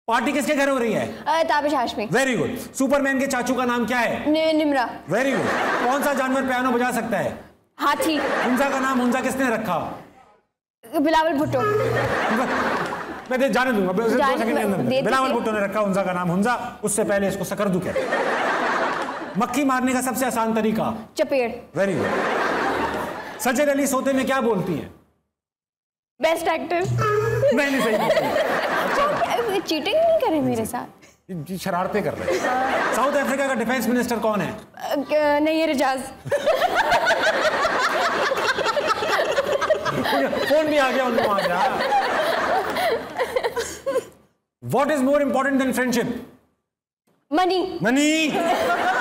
Party किसके घर हो रही है? Tabish Hashmi. Very good. Superman के चाचू का नाम क्या है? निम्रा। Very good. कौन सा जानवर पियानो बजा सकता है? हाथी। हुंजा का नाम हुंजा किसने रखा? बिलावल भुट्टो। मैं जाने दूंगा, बिलावल भुट्टो ने रखा हुंजा का नाम हुंजा। उससे पहले इसको सकरदू कहते हैं। मक्खी मारने का सबसे आसान तरीका? चपेड़। Very good. सजद अली सोते में क्या बोलती है? Best actor. नहीं सही। चीटिंग नहीं करे मेरे साथ, शरारतें कर रहे हैं। साउथ अफ्रीका का डिफेंस मिनिस्टर कौन है? नहीं है रिजाज। फोन भी आ गया उनको आ गया। What is more important than friendship? Money. Money.